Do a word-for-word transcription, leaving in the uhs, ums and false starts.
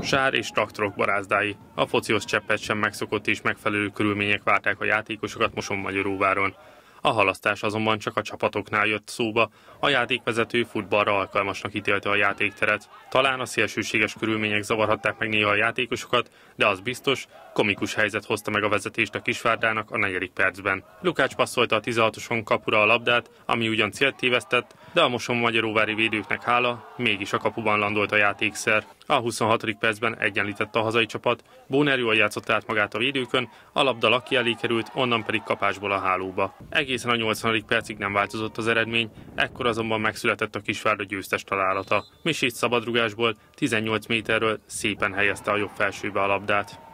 Sár és traktorok barázdái. A focihoz cseppet sem megszokott és megfelelő körülmények várták a játékosokat Mosonmagyaróváron. A halasztás azonban csak a csapatoknál jött szóba, a játékvezető futballra alkalmasnak ítélte a játékteret. Talán a szélsőséges körülmények zavarhatták meg néha a játékosokat, de az biztos, komikus helyzet hozta meg a vezetést a Kisvárdának a negyedik percben. Lukács passzolta a tizenhatoson kapura a labdát, ami ugyan célt tévesztett, de a mosonmagyaróvári védőknek hála, mégis a kapuban landolt a játékszer. A huszonhatodik percben egyenlített a hazai csapat, Bóner jól játszott át magát a védőkön, a labda Laki elé került, onnan pedig kapásból a hálóba. Egészen a nyolcvanadik percig nem változott az eredmény, ekkor azonban megszületett a Kisvárda győztes találata. Misic szabadrugásból tizennyolc méterről szépen helyezte a jobb felsőbe a labdát.